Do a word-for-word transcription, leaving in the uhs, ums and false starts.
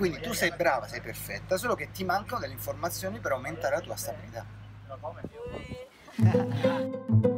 Quindi tu sei brava, sei perfetta, solo che ti mancano delle informazioni per aumentare la tua stabilità.